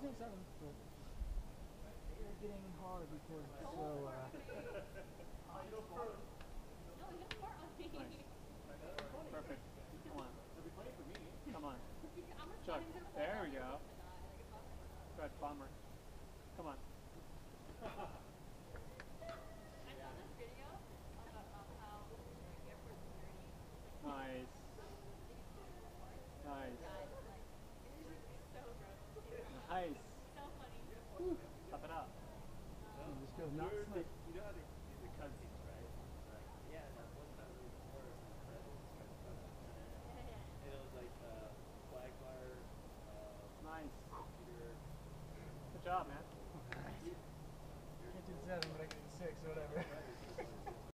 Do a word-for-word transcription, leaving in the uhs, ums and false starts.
was in seventh, but they're getting hard because it's so, uh... Nice. Perfect. Come on. Come on. Chuck. There we go. Good, bomber. Come on.